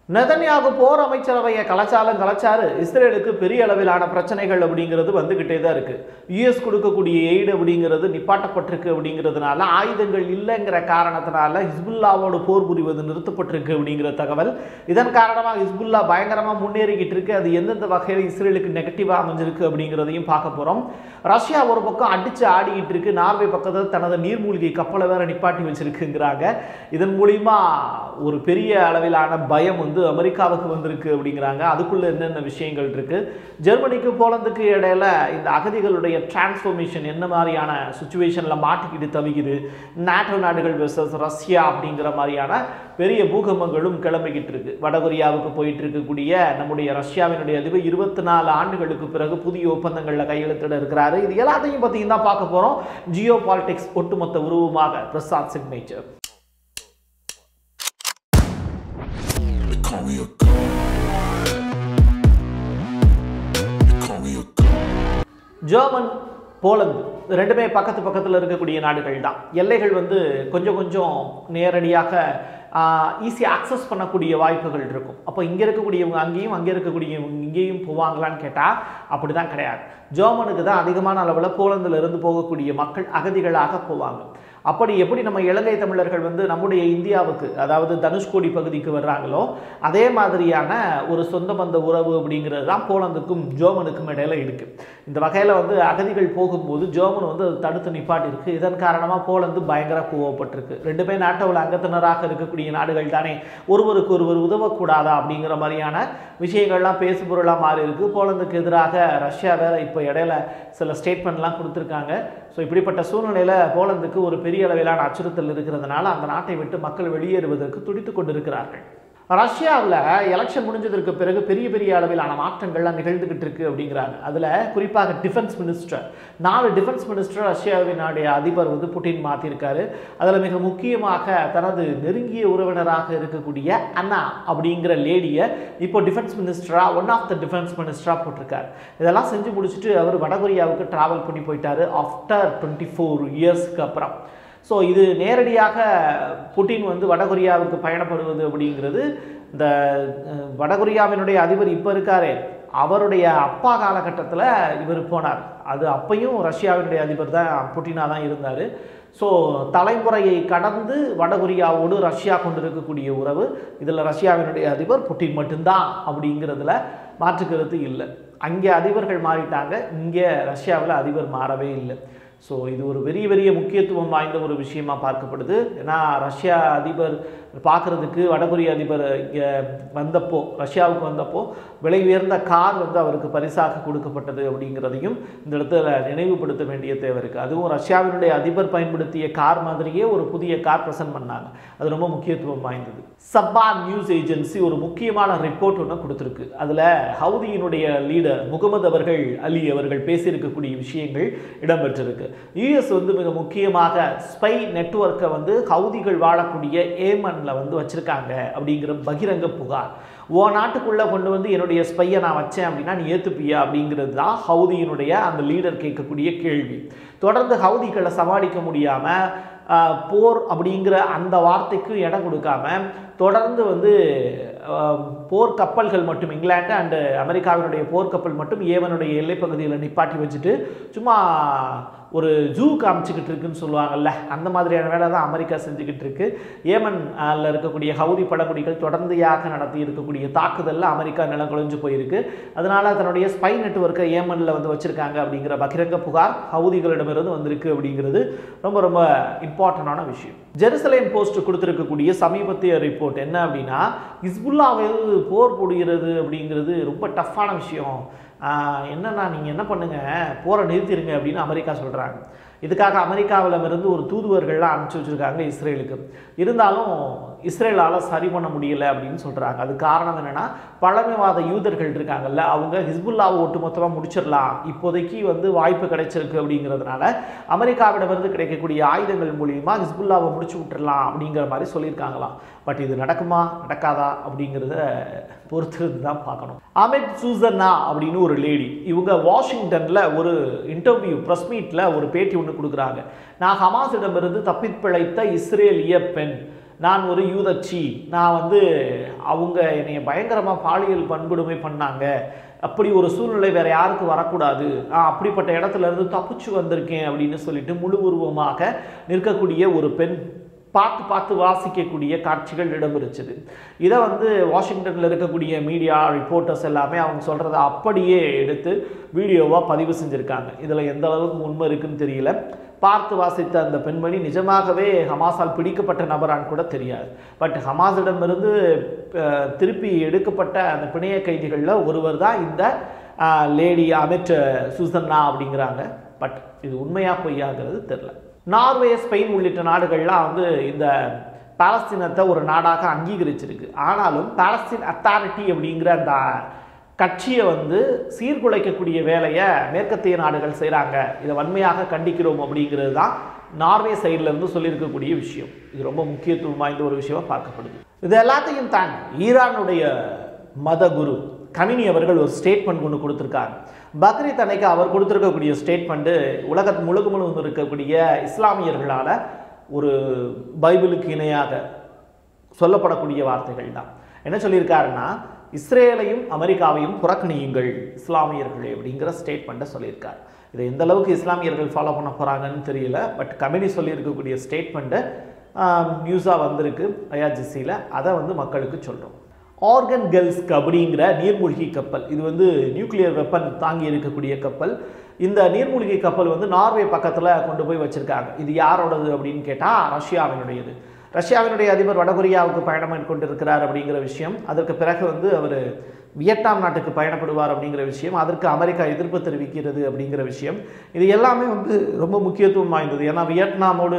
Netanyahu போர் அமைச்சரவையை கலைச்சாரு இஸ்ரேலுக்கு பெரிய அளவிலான பிரச்சனைகள் அப்படிங்கிறது வந்துகிட்டே தான் இருக்கு. யுஎஸ் கொடுக்கக்கூடிய எய்டு அப்படிங்கிறது நிப்பாட்டப்பட்டிருக்கு அப்படிங்கிறதுனால ஆயுதங்கள் இல்லைங்கிற காரணத்தினால ஹிஸ்புல்லாவோடு போர் புரிவது நிறுத்தப்பட்டிருக்கு அப்படிங்கிற தகவல். இதன் காரணமாக ஹிஸ்புல்லா பயங்கரமாக முன்னேறிக்கிட்டு இருக்கு. அது எந்தெந்த வகையில் இஸ்ரேலுக்கு நெகட்டிவாக அமைஞ்சிருக்கு அப்படிங்கிறதையும் பார்க்க போகிறோம். ரஷ்யா ஒரு பக்கம் அடிச்சு ஆடிக்கிட்டு இருக்கு. நார்வே பக்கத்தில் தனது நீர்மூழ்கி கப்பலை வேற நிப்பாட்டி வச்சிருக்குங்கிறாங்க. இதன் மூலிமா ஒரு பெரிய அளவிலான பயம் அமெரிக்காவுக்கு வந்திருக்கு அப்படிங்கிறாங்க. அதுக்குள்ள என்னென்ன விஷயங்கள் இருக்கு, ஜெர்மனிக்கு போலந்துக்கு இடையில இந்த அகதிகளுடைய டிரான்ஸ்ஃபர்மேஷன் என்ன மாதிரியான சிச்சுவேஷன்ல மாட்டிக்கிட்டு தவிக்குது, நாட்டோ நாடுகள் வெர்சஸ் ரஷ்யா அப்படிங்கிற மாதிரியான பெரிய பூகம்பங்களும் கிளம்பிக்கிட்டு இருக்கு. வடகொரியாவுக்கு போயிட்டு இருக்கக்கூடிய நம்முடைய ரஷ்யாவினுடைய அதிபர் 24 ஆண்டுகளுக்கு பிறகு புதிய ஒப்பந்தங்கள்ல கையெழுத்திட இருக்கிறாரு. இது எல்லாத்தையும் பத்தி தான் பார்க்க போறோம். ஜியோ பாலிடிக்ஸ் ஒட்டுமொத்த உருவமாக பிரசாத் சிக்னேச்சர். ஜெர்மன், போலந்து ரெண்டுமே பக்கத்தில் இருக்கக்கூடிய நாடுகள் தான். எல்லைகள் கொஞ்சம் கொஞ்சம் நேரடியாக ஈஸியாக அக்சஸ் பண்ணக்கூடிய வாய்ப்புகள் இருக்கும். அப்போ இங்கே இருக்கக்கூடியவங்க அங்கேயும், அங்கே இருக்கக்கூடியவங்க இங்கேயும் போவாங்களான்னு கேட்டால் அப்படி தான் கிடையாது. ஜெர்மனுக்கு தான் அதிகமான அளவில் போலந்திலிருந்து போகக்கூடிய மக்கள் அகதிகளாக போவாங்க. அப்படி எப்படி நம்ம இலங்கை தமிழர்கள் நம்முடைய இந்தியாவுக்கு, அதாவது தனுஷ்கோடி பகுதிக்கு வர்றாங்களோ அதே மாதிரியான ஒரு சொந்த பந்த உறவு அப்படிங்கிறது தான் போலந்துக்கும் ஜெர்மனுக்கும் இடையில இருக்கு. இந்த வகையில் அகதிகள் போகும்போது ஜெர்மன் அது தடுத்து நிப்பாட்டி இருக்கு. இதன் காரணமாக போலந்து பயங்கர கோவப்பட்டிருக்கு. ரெண்டுமே நாட்டோவில் அங்கத்தினராக இருக்கக்கூடிய நாடுகள் தானே, ஒருவருக்கு ஒருவர் உதவக்கூடாதா அப்படிங்கிற மாதிரியான விஷயங்கள்லாம் பேசுபொருளாக மாறி இருக்கு. போலந்துக்கு எதிராக ரஷ்யா வேற இப்போ இடையில சில ஸ்டேட்மெண்ட்லாம் கொடுத்துருக்காங்க. ஸோ இப்படிப்பட்ட சூழ்நிலையில் போலந்துக்கு ஒரு பெரிய அளவிலான அச்சுறுத்தல் இருக்கிறதுனால அந்த நாட்டை விட்டு மக்கள் வெளியேறுவதற்கு துடித்து கொண்டிருக்கிறார்கள். ரஷ்யாவில் எலெக்ஷன் முடிஞ்சதற்கு பிறகு பெரிய பெரிய அளவிலான மாற்றங்கள்லாம் நிகழ்ந்துகிட்டு இருக்கு அப்படிங்கிறாங்க. அதில் குறிப்பாக டிஃபென்ஸ் மினிஸ்டர், 4 டிஃபென்ஸ் மினிஸ்டர் ரஷ்யாவினுடைய அதிபர் புட்டின் மாற்றிருக்காரு. அதில் மிக முக்கியமாக தனது நெருங்கிய உறவினராக இருக்கக்கூடிய அண்ணா அப்படிங்கிற லேடியை இப்போ டிஃபென்ஸ் மினிஸ்டராக, ஒன் ஆஃப் த டிஃபென்ஸ் மினிஸ்டராக போட்டிருக்காரு. இதெல்லாம் செஞ்சு முடிச்சுட்டு அவர் வடகொரியாவுக்கு டிராவல் பண்ணி போயிட்டாரு ஆஃப்டர் 24 இயர்ஸ்க்கு அப்புறம். ஸோ இது நேரடியாக புட்டின் வடகொரியாவுக்கு பயணப்படுவது அப்படிங்கிறது, இந்த வடகொரியாவினுடைய அதிபர் இப்போ இருக்காரே அவருடைய அப்பா காலகட்டத்தில் இவர் போனார். அது அப்பையும் ரஷ்யாவினுடைய அதிபர் தான், புட்டினாக தான் இருந்தார். ஸோ தலைமுறையை கடந்து வடகொரியாவோடு ரஷ்யா கொண்டிருக்கக்கூடிய உறவு, இதில் ரஷ்யாவினுடைய அதிபர் புட்டின் மட்டும்தான் அப்படிங்கிறதுல மாற்றுக்கருத்து இல்லை. அங்கே அதிபர்கள் மாறிட்டாங்க, இங்கே ரஷ்யாவில் அதிபர் மாறவே இல்லை. ஸோ இது ஒரு பெரிய பெரிய முக்கியத்துவம் வாய்ந்த ஒரு விஷயமா பார்க்கப்படுது. ஏன்னா ரஷ்யா அதிபர் பார்க்குறதுக்கு வடகொரிய அதிபர் இங்கே வந்தப்போ, ரஷ்யாவுக்கு வந்தப்போ விலை உயர்ந்த கார் அவருக்கு பரிசாக கொடுக்கப்பட்டது அப்படிங்கிறதையும் இந்த இடத்துல நினைவுபடுத்த வேண்டிய தேவை இருக்குது. அதுவும் ரஷ்யாவினுடைய அதிபர் பயன்படுத்திய கார் மாதிரியே ஒரு புதிய கார் ப்ரெசென்ட் பண்ணாங்க. அது ரொம்ப முக்கியத்துவம் வாய்ந்தது. சப்பா நியூஸ் ஏஜென்சி ஒரு முக்கியமான ரிப்போர்ட் ஒன்று கொடுத்துருக்கு. அதில் ஹவுதியினுடைய லீடர் முகமது அலி அவர்கள் பேசியிருக்கக்கூடிய விஷயங்கள் இடம்பெற்றிருக்கு. யுஎஸ் மிக முக்கியமாக ஸ்பை நெட்வொர்க்கை ஹவுதிகள் வாழக்கூடிய ஏமன்ல வச்சிருக்காங்க அப்படிங்கிற பகிரங்க புகார். ஓ நாட்டுக்குள்ள கொண்டு என்னுடைய ஸ்பையை நான் வச்சேன் அப்படின்னா நீ ஏத்துப்பியா அப்படிங்கிறது தான் ஹவுதியினுடைய அந்த லீடர் கேட்கக்கூடிய கேள்வி. தொடர்ந்து ஹவுதிகளை சமாளிக்க முடியாம போர் அப்படிங்கிற அந்த வார்த்தைக்கு இடம் கொடுக்காம தொடர்ந்து போர் கப்பல்கள் மட்டும், இங்கிலாந்து அண்டு அமெரிக்காவினுடைய போர்க்கப்பல் மட்டும் ஏமனுடைய எல்லை பகுதியில் நிப்பாட்டி வச்சுட்டு சும்மா ஒரு ஜூ காமிச்சுக்கிட்டு இருக்குன்னு சொல்லுவாங்கல்ல, அந்த மாதிரியான வேலை தான் அமெரிக்கா செஞ்சுக்கிட்டு இருக்கு. ஏமன்ல இருக்கக்கூடிய ஹவுதி படகுடிகள் தொடர்ந்தியாக நடத்தி இருக்கக்கூடிய தாக்குதலில் அமெரிக்கா நிலங்குலைஞ்சு போயிருக்கு. அதனால தன்னுடைய ஸ்பை நெட்வொர்க்கை ஏமனில் வச்சிருக்காங்க அப்படிங்கிற பகிரங்க புகார் ஹவுதிகளிடமிருந்து வந்திருக்கு அப்படிங்கிறது ரொம்ப ரொம்ப இம்பார்ட்டண்டான விஷயம். ஜெருசலேம் போஸ்ட் கொடுத்திருக்கக்கூடிய சமீபத்திய ரிப்போர்ட் என்ன அப்படின்னா, ஹிஸ்புல்லாவில் போர் போடுகிறது அப்படிங்கிறது ரொம்ப டஃப்பான விஷயம். என்னன்னா நீங்கள் என்ன பண்ணுங்க, போரை நிறுத்திடுங்க அப்படின்னு அமெரிக்கா சொல்கிறாங்க. இதுக்காக அமெரிக்காவிலிருந்து ஒரு தூதுவர்கள்லாம் அனுப்பிச்சி வச்சுருக்காங்க இஸ்ரேலுக்கு. இருந்தாலும் இஸ்ரேலால் சரி பண்ண முடியலை அப்படின்னு சொல்கிறாங்க. அது காரணம் என்னென்னா, பழமைவாத யூதர்கள் இருக்காங்கல்ல, அவங்க ஹிஸ்புல்லாவை ஒட்டுமொத்தமாக முடிச்சிடலாம் இப்போதைக்கு வாய்ப்பு கிடைச்சிருக்கு அப்படிங்கிறதுனால அமெரிக்காவிடமிருந்து கிடைக்கக்கூடிய ஆயுதங்கள் மூலியமாக ஹிஸ்புல்லாவை முடிச்சு விட்டுடலாம் அப்படிங்கிற மாதிரி சொல்லியிருக்காங்களாம். பட் இது நடக்குமா நடக்காதா அப்படிங்கிறத பொறுத்து தான் பார்க்கணும். அமித் சூசன்னா அப்படின்னு ஒரு லேடி, இவங்க வாஷிங்டனில் ஒரு இன்டர்வியூ ப்ரெஸ் மீட்டில் ஒரு பேட்டி ஒன்று கொடுக்குறாங்க. நான் ஹமாஸிடமிருந்து தப்பிப்பிழைத்த இஸ்ரேலிய பெண், நான் ஒரு யூதச்சி, நான் வந்து அவங்க என்னைய பயங்கரமாக பாலியல் வன்கொடுமை பண்ணாங்க, அப்படி ஒரு சூழ்நிலை வேற யாருக்கு வரக்கூடாது, நான் அப்படிப்பட்ட இடத்துல இருந்து தப்பிச்சு வந்திருக்கேன் அப்படின்னு சொல்லிட்டு முழு உருவமாக நிற்கக்கூடிய ஒரு பெண் பார்த்து பார்த்து வாசிக்கக்கூடிய காட்சிகள் இடம்பெறுச்சுது. இதை வந்து வாஷிங்டனில் இருக்கக்கூடிய மீடியா ரிப்போர்ட்டர்ஸ் எல்லாமே அவங்க சொல்கிறத அப்படியே எடுத்து வீடியோவாக பதிவு செஞ்சுருக்காங்க. இதில் எந்த அளவுக்கு உண்மை இருக்குன்னு தெரியல. பார்த்து வாசித்த அந்த பெண்மணி நிஜமாகவே ஹமாஸால் பிடிக்கப்பட்ட நபரான்னு கூட தெரியாது. பட் ஹமாஸிடமிருந்து திருப்பி எடுக்கப்பட்ட அந்த பிணைய கைதிகளில் ஒருவர் தான் இந்த லேடி அமிட் சுசன்னா அப்படிங்கிறாங்க. பட் இது உண்மையாக பொய்யாகிறது தெரில. நார்வே, ஸ்பெயின் உள்ளிட்ட நாடுகள்லாம் வந்து இந்த பாலஸ்தீனத்தை ஒரு நாடாக அங்கீகரிச்சிருக்கு. ஆனாலும் பாலஸ்தீன் அத்தாரிட்டி அப்படிங்கிற அந்த கட்சியை வந்து சீர்குலைக்கக்கூடிய வேலையை மேற்கத்திய நாடுகள் செய்கிறாங்க. இதை வன்மையாக கண்டிக்கிறோம் அப்படிங்கிறது தான் நார்வே சைட்லேருந்து சொல்லியிருக்கக்கூடிய விஷயம். இது ரொம்ப முக்கியத்துவம் வாய்ந்த ஒரு விஷயமாக பார்க்கப்படுது. இது எல்லாத்தையும் தாண்டி ஈரானுடைய மத குரு கமினி அவர்கள் ஒரு ஸ்டேட்மெண்ட் ஒன்று கொடுத்துருக்காங்க. பக்ரீத் அன்னைக்கு அவர் கொடுத்துருக்கக்கூடிய ஸ்டேட்மெண்ட்டு முழுவதும் இருக்கக்கூடிய இஸ்லாமியர்களால் ஒரு பைபிளுக்கு இணையாக சொல்லப்படக்கூடிய வார்த்தைகள் தான். என்ன சொல்லியிருக்காருன்னா, இஸ்ரேலையும் அமெரிக்காவையும் புறக்கணியுங்கள் இஸ்லாமியர்களே அப்படிங்கிற ஸ்டேட்மெண்ட்டை சொல்லியிருக்கார். இதை எந்த அளவுக்கு இஸ்லாமியர்கள் ஃபாலோ பண்ண போகிறாங்கன்னு தெரியல. பட் கமினி சொல்லியிருக்கக்கூடிய ஸ்டேட்மெண்ட்டு நியூஸாக வந்திருக்கு ஐஆர்ஜிசியில். அதை வந்து மக்களுக்கு சொல்கிறோம். ஆர்கன் கல்ஸ்க் அப்படிங்கிற நீர்மூழ்கி கப்பல், இது வந்து நியூக்ளியர் வெப்பன் தாங்கி இருக்கக்கூடிய கப்பல். இந்த நீர்மூழ்கி கப்பல் வந்து நார்வே பக்கத்தில் கொண்டு போய் வச்சுருக்காங்க. இது யாரோடது அப்படின்னு கேட்டால் ரஷ்யாவினுடையது. ரஷ்யாவினுடைய அதிபர் வடகொரியாவுக்கு பயணம் மேற்கொண்டிருக்கிறார் அப்படிங்கிற விஷயம், அதற்கு பிறகு வந்து அவர் வியட்நாம் நாட்டுக்கு பயணப்படுவார் அப்படிங்கிற விஷயம், அதற்கு அமெரிக்கா எதிர்ப்பு தெரிவிக்கிறது அப்படிங்கிற விஷயம், இது எல்லாமே வந்து ரொம்ப முக்கியத்துவம் வாய்ந்தது. ஏன்னா வியட்நாமோடு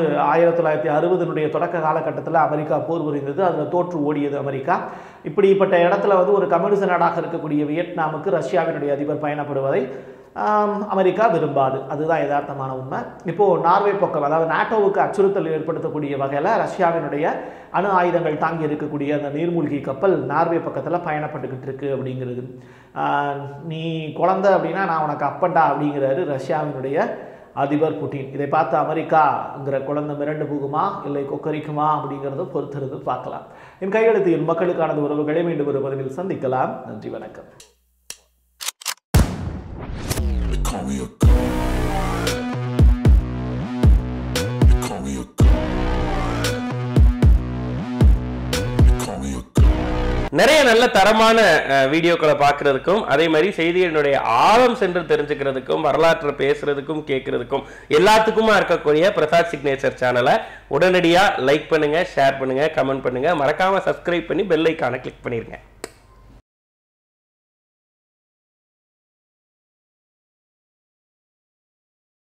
1960 தொடக்க காலகட்டத்தில் அமெரிக்கா போர் புரிந்தது. அதில் தோற்று ஓடியது அமெரிக்கா. இப்படிப்பட்ட இடத்துல வந்து ஒரு கம்யூனிச நாடாக இருக்கக்கூடிய வியட்நாமுக்கு ரஷ்யாவினுடைய அதிபர் பயணப்படுவதை அமெரிக்கா விரும்பாது. அதுதான் யதார்த்தமான உண்மை. இப்போது நார்வே பக்கம், அதாவது நாட்டோவுக்கு அச்சுறுத்தல் ஏற்படுத்தக்கூடிய வகையில் ரஷ்யாவினுடைய அணு ஆயுதங்கள் தாங்கி இருக்கக்கூடிய அந்த நீர்மூழ்கி கப்பல் நார்வே பக்கத்தில் பயணப்பட்டுக்கிட்டு இருக்கு அப்படிங்கிறது. நீ குழந்தை அப்படின்னா நான் உனக்கு அப்பண்டா அப்படிங்கிறாரு ரஷ்யாவினுடைய அதிபர் புட்டின். இதை பார்த்து அமெரிக்காங்கிற குழந்தை மிரண்டு போகுமா இல்லை கொக்கரிக்குமா அப்படிங்கிறத பொறுத்திருந்து பார்க்கலாம். என் கையெழுத்து என் மக்களுக்கானது உறவுகளை மீண்டும் ஒரு பதிவில் சந்திக்கலாம். நன்றி, வணக்கம். நிறைய நல்ல தரமான வீடியோக்களை பார்க்கறதுக்கும், அதே மாதிரி செய்திகளுடைய ஆழம் சென்று தெரிஞ்சுக்கிறதுக்கும், வரலாற்றை பேசுறதுக்கும் கேட்கறதுக்கும் எல்லாத்துக்குமா இருக்கக்கூடிய பிரசாத் சிக்னேச்சர் சேனலை உடனடியாக லைக் பண்ணுங்க, ஷேர் பண்ணுங்க, கமெண்ட் பண்ணுங்க, மறக்காம சப்ஸ்கிரைப் பண்ணி பெல் ஐக்கானை கிளிக் பண்ணிருங்க.